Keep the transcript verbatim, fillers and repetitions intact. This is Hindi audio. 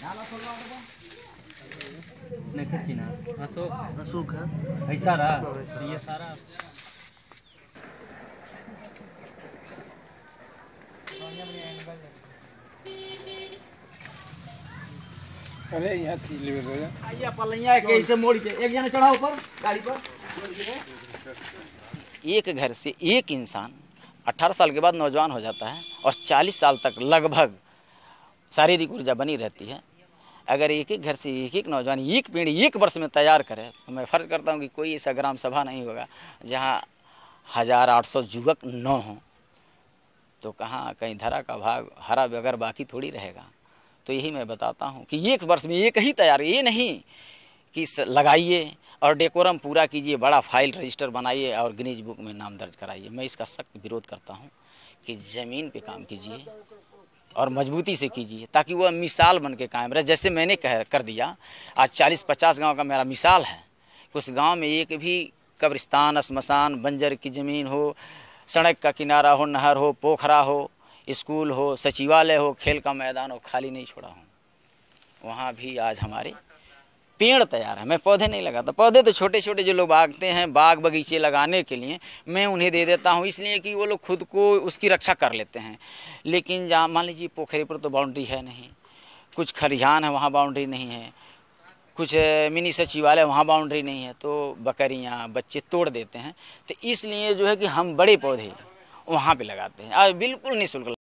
Nekacina, masuk, masuk kan? Hai Sarah, iya Sarah. अरे यहाँ खींच ले बेटा आइए पल्लियाँ के इसे मोड़ के एक जना चढ़ा ऊपर गाड़ी पर। एक घर से एक इंसान अठारह साल के बाद नौजवान हो जाता है और चालीस साल तक लगभग शारीरिक ऊर्जा बनी रहती है। अगर एक एक घर से एक एक नौजवान एक पीढ़ी एक वर्ष में तैयार करे तो मैं फर्ज करता हूँ कि कोई ऐसा ग्राम सभा नहीं होगा जहाँ हजार आठ सौ युवक न हों। तो कहाँ कहीं धरा का भाग हरा बगैर बाकी थोड़ी रहेगा। तो यही मैं बताता हूँ कि एक वर्ष में एक ही तैयार, ये नहीं कि लगाइए और डेकोरम पूरा कीजिए, बड़ा फाइल रजिस्टर बनाइए और गिनीज बुक में नाम दर्ज कराइए। मैं इसका सख्त विरोध करता हूँ कि ज़मीन पे काम कीजिए और मजबूती से कीजिए ताकि वह मिसाल बन के कायम रहे। जैसे मैंने कह कर दिया, आज चालीस पचास गांव का मेरा मिसाल है कि उस गांव में एक भी कब्रिस्तान, श्मशान, बंजर की ज़मीन हो, सड़क का किनारा हो, नहर हो, पोखरा हो, स्कूल हो, सचिवालय हो, खेल का मैदान हो, खाली नहीं छोड़ा हूँ। वहाँ भी आज हमारे पेड़ तैयार है। मैं पौधे नहीं लगाता, पौधे तो छोटे छोटे जो लोग बागते हैं बाग बगीचे लगाने के लिए मैं उन्हें दे देता हूँ, इसलिए कि वो लोग खुद को उसकी रक्षा कर लेते हैं। लेकिन जहाँ मान लीजिए पोखरे पर तो बाउंड्री है नहीं, कुछ खलिहान है वहाँ बाउंड्री नहीं है, कुछ मिनी सचिवालय वहाँ बाउंड्री नहीं है, तो बकरियाँ बच्चे तोड़ देते हैं। तो इसलिए जो है कि हम बड़े पौधे वहाँ पे लगाते हैं और बिल्कुल निःशुल्क।